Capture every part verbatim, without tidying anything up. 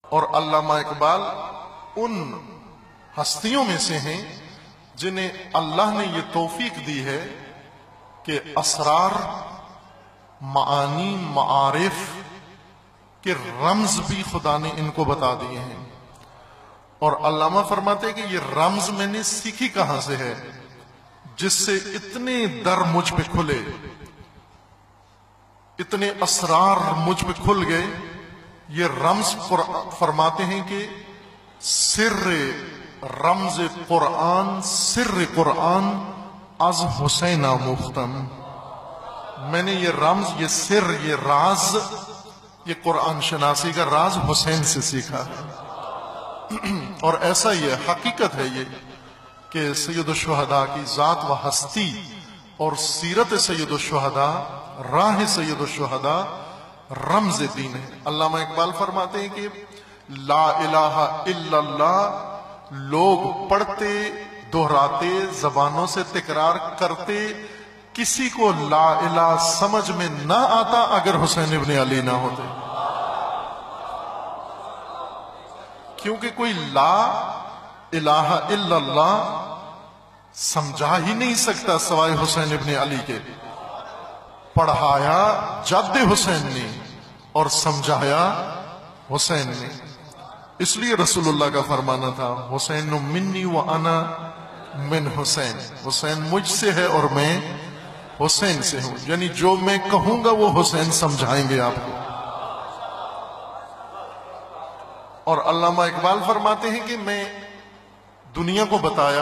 اور علامہ اقبال ان ہستیوں میں سے ہیں جنہیں اللہ نے یہ توفیق دی ہے کہ اسرار، معانی، معارف کے رمز بھی خدا نے ان کو بتا دیے ہیں۔ اور علامہ فرماتے ہیں کہ یہ رمز میں نے سیکھی کہاں سے ہے جس سے اتنے در مجھ پہ کھلے، اتنے اسرار مجھ پہ کھل گئے۔ یہ رمز فرماتے ہیں کہ سر رمز قرآن، سر قرآن از حسین آموختم۔ میں نے یہ رمز، یہ سر، یہ راز، یہ قرآن شناسی کا راز حسین سے سیکھا ہے۔ اور ایسا یہ حقیقت ہے یہ کہ سید الشہداء کی ذات و ہستی اور سیرت سید الشہداء، راہ سید الشہداء رمز دین ہے۔ علامہ اقبال فرماتے ہیں کہ لا الہ الا اللہ لوگ پڑھتے، دہراتے، زبانوں سے تکرار کرتے، کسی کو لا الہ سمجھ میں نہ آتا اگر حسین ابن علی نہ ہوتے، کیونکہ کوئی لا الہ الا اللہ سمجھا ہی نہیں سکتا سوائے حسین ابن علی کے۔ پڑھایا جد حسین نے اور سمجھایا حسین نے۔ اس لیے رسول اللہ کا فرمانا تھا حسین منی و انا من حسین، حسین مجھ سے ہے اور میں حسین سے ہوں، یعنی جو میں کہوں گا وہ حسین سمجھائیں گے آپ کو۔ اور علامہ اقبال فرماتے ہیں کہ میں دنیا کو بتایا،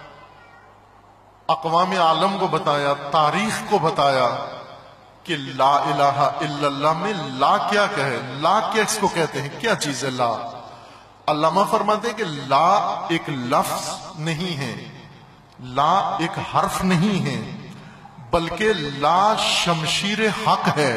اقوام عالم کو بتایا، تاریخ کو بتایا کہ لا الہ الا اللہ میں لا کیا کہے، لا کیا اس کو کہتے ہیں، کیا چیز ہے لا۔ علامہ فرماتے ہیں کہ لا ایک لفظ نہیں ہے، لا ایک حرف نہیں ہے، بلکہ لا شمشیر حق ہے۔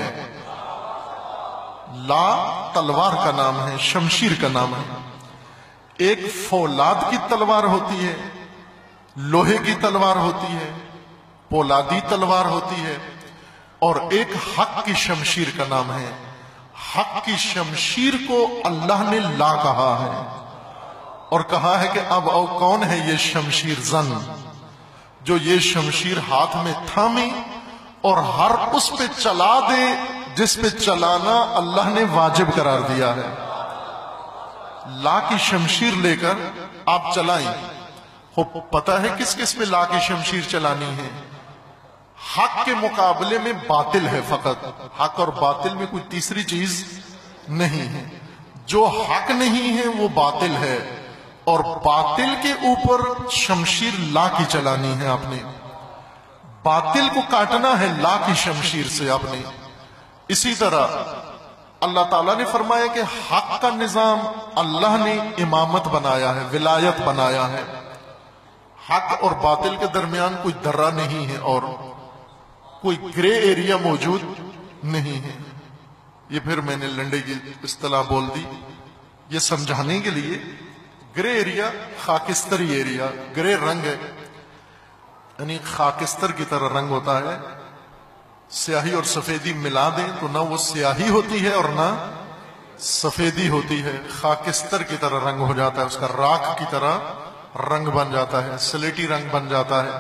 لا تلوار کا نام ہے، شمشیر کا نام ہے۔ ایک فولاد کی تلوار ہوتی ہے، لوہے کی تلوار ہوتی ہے، پولادی تلوار ہوتی ہے، اور ایک حق کی شمشیر کا نام ہے۔ حق کی شمشیر کو اللہ نے لا کہا ہے اور کہا ہے کہ اب او کون ہے یہ شمشیر زن جو یہ شمشیر ہاتھ میں تھامی اور ہر اس پہ چلا دے جس پہ چلانا اللہ نے واجب قرار دیا ہے۔ لا کی شمشیر لے کر آپ چلائیں، خوب پتہ ہے کس کس پہ لا کی شمشیر چلانی ہے؟ حق کے مقابلے میں باطل ہے فقط، حق اور باطل میں کوئی تیسری چیز نہیں ہے۔ جو حق نہیں ہے وہ باطل ہے، اور باطل کے اوپر شمشیر لا کی چلانی ہے آپ نے، باطل کو کاٹنا ہے لا کی شمشیر سے آپ نے۔ اسی طرح اللہ تعالیٰ نے فرمایا کہ حق کا نظام اللہ نے امامت بنایا ہے، ولایت بنایا ہے۔ حق اور باطل کے درمیان کوئی درہ نہیں ہے اور کوئی گرے ایریا موجود نہیں ہے۔ یہ پھر میں نے لنڈے کی اصطلاح بول دی یہ سمجھانے کے لیے۔ گرے ایریا خاکستری ایریا، گرے رنگ ہے، یعنی خاکستر کی طرح رنگ ہوتا ہے۔ سیاہی اور سفیدی ملا دیں تو نہ وہ سیاہی ہوتی ہے اور نہ سفیدی ہوتی ہے، خاکستر کی طرح رنگ ہو جاتا ہے، اس کا راکھ کی طرح رنگ بن جاتا ہے، سلیٹی رنگ بن جاتا ہے۔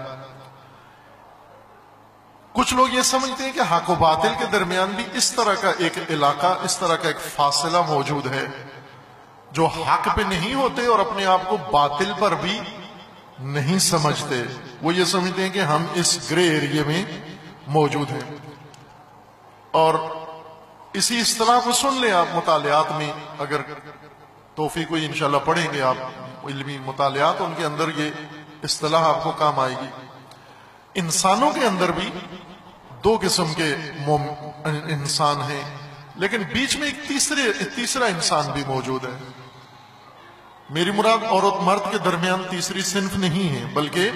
کچھ لوگ یہ سمجھتے ہیں کہ حق و باطل کے درمیان بھی اس طرح کا ایک علاقہ، اس طرح کا ایک فاصلہ موجود ہے، جو حق پہ نہیں ہوتے اور اپنے آپ کو باطل پر بھی نہیں سمجھتے۔ وہ یہ سمجھتے ہیں کہ ہم اس گرے ایریے میں موجود ہیں۔ اور اسی اصطلاح کو سن لیں آپ مطالعات میں، اگر توفیق ہوئی انشاءاللہ پڑھیں گے آپ علمی مطالعات، ان کے اندر یہ اصطلاح آپ کو کام آئے گی۔ انسانوں کے اندر بھی دو قسم کے انسان ہیں، لیکن بیچ میں ایک تیسرے تیسرا انسان بھی موجود ہے۔ میری مراد عورت مرد کے درمیان تیسری صنف نہیں ہے، بلکہ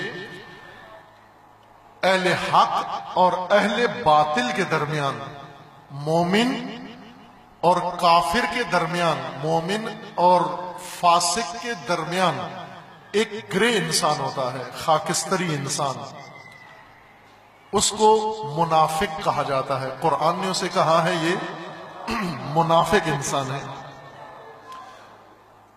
اہل حق اور اہل باطل کے درمیان، مومن اور کافر کے درمیان، مومن اور فاسق کے درمیان ایک گرے انسان ہوتا ہے، خاکستری انسان۔ اس کو منافق کہا جاتا ہے، قرآن نے اسے کہا ہے یہ منافق انسان ہے۔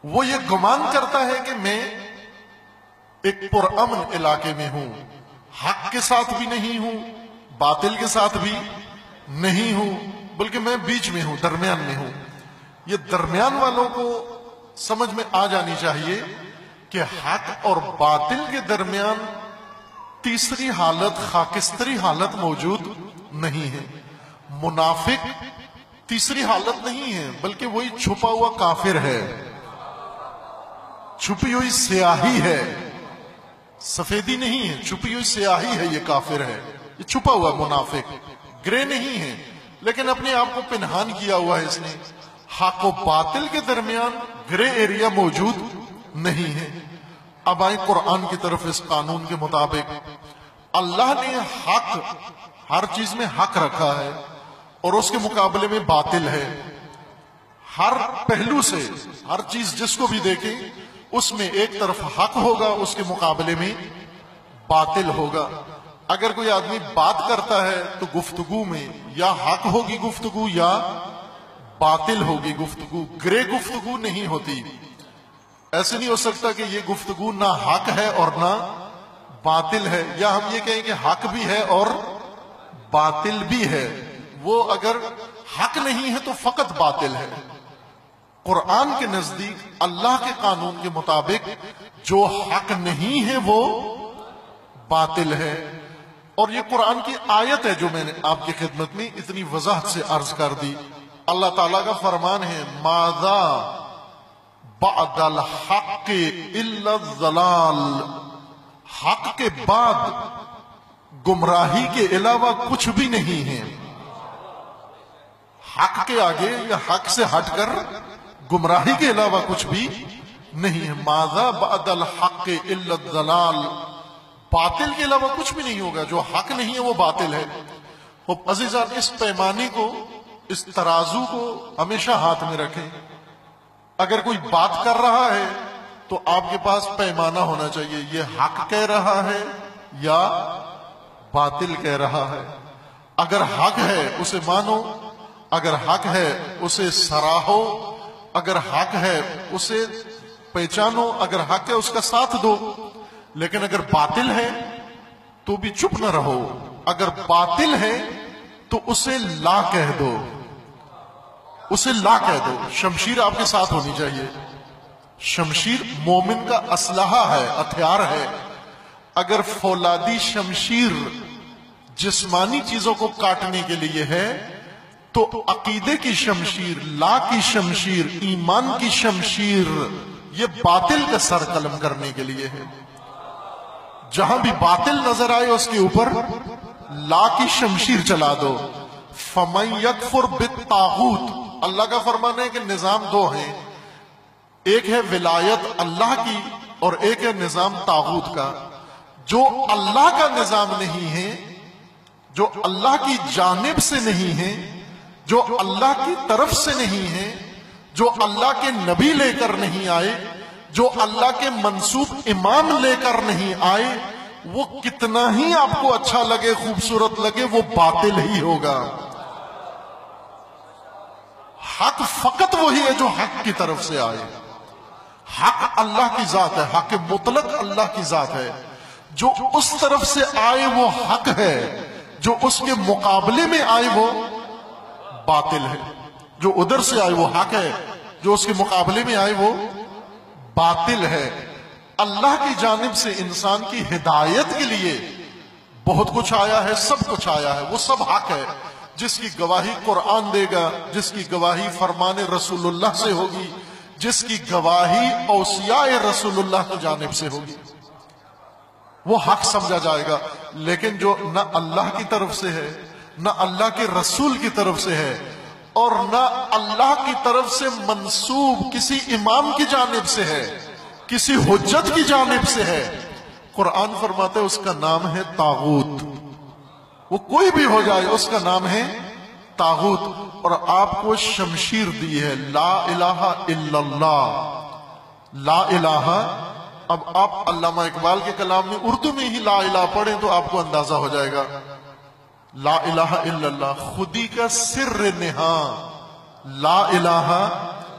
وہ یہ گمان کرتا ہے کہ میں ایک پرامن علاقے میں ہوں، حق کے ساتھ بھی نہیں ہوں، باطل کے ساتھ بھی نہیں ہوں، بلکہ میں بیچ میں ہوں، درمیان میں ہوں۔ یہ درمیان والوں کو سمجھ میں آ جانی چاہیے کہ حق اور باطل کے درمیان تیسری حالت، خاکستری حالت موجود نہیں ہے۔ منافق تیسری حالت نہیں ہے، بلکہ وہی چھپا ہوا کافر ہے، چھپی ہوئی سیاہی ہے، سفیدی نہیں ہے، چھپی ہوئی سیاہی ہے، یہ کافر ہے، یہ چھپا ہوا منافق، گرے نہیں ہے، لیکن اپنے آپ کو پنہان کیا ہوا ہے اس نے۔ حق و باطل کے درمیان گرے ایریا موجود نہیں ہے۔ اب آئیں قرآن کی طرف۔ اس قانون کے مطابق اللہ نے حق، ہر چیز میں حق رکھا ہے اور اس کے مقابلے میں باطل ہے۔ ہر پہلو سے ہر چیز جس کو بھی دیکھیں اس میں ایک طرف حق ہوگا، اس کے مقابلے میں باطل ہوگا۔ اگر کوئی آدمی بات کرتا ہے تو گفتگو میں یا حق ہوگی گفتگو یا باطل ہوگی گفتگو، گرے گفتگو نہیں ہوتی۔ ایسے نہیں ہو سکتا کہ یہ گفتگو نہ حق ہے اور نہ باطل ہے، یا ہم یہ کہیں کہ حق بھی ہے اور باطل بھی ہے۔ وہ اگر حق نہیں ہے تو فقط باطل ہے۔ قرآن کے نزدیک اللہ کے قانون کے مطابق جو حق نہیں ہے وہ باطل ہے۔ اور یہ قرآن کی آیت ہے جو میں نے آپ کی خدمت میں اتنی وضاحت سے عرض کر دی۔ اللہ تعالیٰ کا فرمان ہے ماذا بعد الحق الا الضلال، حق کے بعد گمراہی کے علاوہ کچھ بھی نہیں ہے۔ حق کے آگے یا حق سے ہٹ کر گمراہی کے علاوہ کچھ بھی نہیں ہے۔ ماذا بعد الحق الا الضلال، باطل کے علاوہ کچھ بھی نہیں ہوگا۔ جو حق نہیں ہے وہ باطل ہے۔ عزیزان، اس پیمانے کو، اس ترازو کو ہمیشہ ہاتھ میں رکھیں۔ اگر کوئی بات کر رہا ہے تو آپ کے پاس پیمانہ ہونا چاہیے، یہ حق کہہ رہا ہے یا باطل کہہ رہا ہے۔ اگر حق ہے اسے مانو، اگر حق ہے اسے سراہو، اگر حق ہے اسے پہچانو، اگر حق ہے اس کا ساتھ دو۔ لیکن اگر باطل ہے تو بھی چپ نہ رہو، اگر باطل ہے تو اسے لا کہہ دو، اسے لا کہہ دو۔ شمشیر آپ کے ساتھ ہونی چاہیے۔ شمشیر مومن کا اسلحہ ہے، ہتھیار ہے۔ اگر فولادی شمشیر جسمانی چیزوں کو کاٹنے کے لیے ہے تو عقیدے کی شمشیر، لا کی شمشیر، ایمان کی شمشیر یہ باطل کا سر قلم کرنے کے لیے ہے۔ جہاں بھی باطل نظر آئے اس کے اوپر لا کی شمشیر چلا دو۔ فَمَن يَكْفُرْ بِالطَّاغُوتِ، اللہ کا فرمان ہے کہ نظام دو ہیں، ایک ہے ولایت اللہ کی اور ایک ہے نظام طاغوت کا۔ جو اللہ کا نظام نہیں ہے، جو اللہ کی جانب سے نہیں ہے، جو اللہ کی طرف سے نہیں ہے، جو اللہ کے نبی لے کر نہیں آئے، جو اللہ کے منصوب امام لے کر نہیں آئے، وہ کتنا ہی آپ کو اچھا لگے، خوبصورت لگے، وہ باطل ہی ہوگا۔ حق فقط وہی ہے جو حق کی طرف سے آئے۔ حق اللہ کی ذات ہے، حق مطلق اللہ کی ذات ہے۔ جو اس طرف سے آئے وہ حق ہے، جو اس کے مقابلے میں آئے وہ باطل ہے۔ جو ادھر سے آئے وہ حق ہے، جو اس کے مقابلے میں آئے وہ باطل ہے۔ اللہ کی جانب سے انسان کی ہدایت کے لیے بہت کچھ آیا ہے، سب کچھ آیا ہے، وہ سب حق ہے۔ جس کی گواہی قرآن دے گا، جس کی گواہی فرمان رسول اللہ سے ہوگی، جس کی گواہی اوصیاء رسول اللہ کی جانب سے ہوگی، وہ حق سمجھا جائے گا۔ لیکن جو نہ اللہ کی طرف سے ہے، نہ اللہ کے رسول کی طرف سے ہے، اور نہ اللہ کی طرف سے منسوب کسی امام کی جانب سے ہے، کسی حجت کی جانب سے ہے، قرآن فرماتا ہے اس کا نام ہے طاغوت۔ وہ کوئی بھی ہو جائے اس کا نام ہے طاغوت۔ اور آپ کو شمشیر دی ہے، لا الہ الا اللہ، لا الہ۔ اب آپ علامہ اقبال کے کلام میں اردو میں ہی لا الہ پڑھیں تو آپ کو اندازہ ہو جائے گا۔ لا الہ الا اللہ خودی کا سر نہاں، لا الہ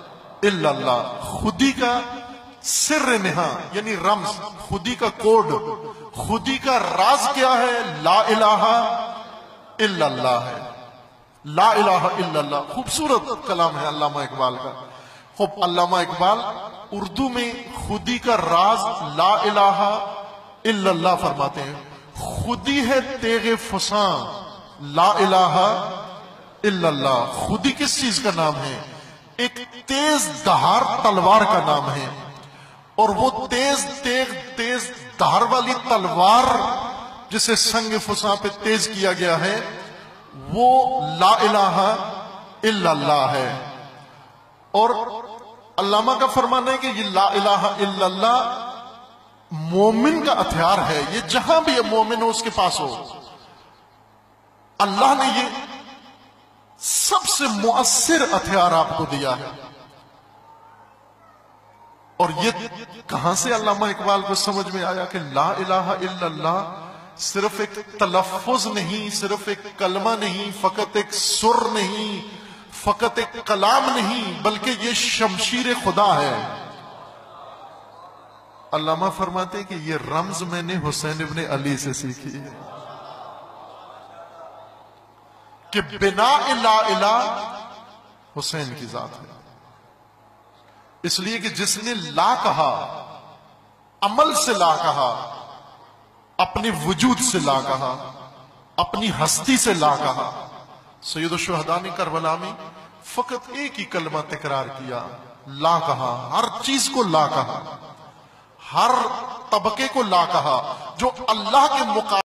الا اللہ، خودی کا سر نہا یعنی رمز، خودی کا کوڈ، خودی کا راز کیا ہے؟ لا الہ الا اللہ ہے، لا الہ الا اللہ۔ خوبصورت کلام ہے علامہ اقبال کا۔ خوب علامہ اقبال اردو میں خودی کا راز لا الہ الا اللہ فرماتے ہیں۔ خودی ہے تیغ فساں، لا الہ الا اللہ۔ خودی کس چیز کا نام ہے؟ ایک تیز دھار تلوار کا نام ہے، اور وہ تیز تیز تیز دھار والی تلوار جسے سنگ فساں پہ تیز کیا گیا ہے وہ لا الہ الا اللہ ہے۔ اور علامہ کا فرمانا ہے کہ یہ لا الہ الا اللہ مومن کا ہتھیار ہے، یہ جہاں بھی مومن ہو اس کے پاس ہو۔ اللہ نے یہ سب سے مؤثر ہتھیار آپ کو دیا ہے۔ اور یہ کہاں سے علامہ اقبال کو سمجھ میں آیا کہ لا الہ الا اللہ صرف ایک تلفظ نہیں، صرف ایک کلمہ نہیں، فقط ایک سر نہیں، فقط ایک کلام نہیں، بلکہ یہ شمشیر خدا ہے۔ علامہ فرماتے ہیں کہ یہ رمز میں نے حسین ابن علی سے سیکھی ہے کہ بنا لا الہ حسین کی ذات ہے۔ اس لیے کہ جس نے لا کہا، عمل سے لا کہا، اپنے وجود سے لا کہا، اپنی ہستی سے لا کہا۔ سید الشہداء نے کربلا میں فقط ایک ہی کلمہ تکرار کیا، لا کہا، ہر چیز کو لا کہا، ہر طبقے کو لا کہا، جو اللہ کے مقابل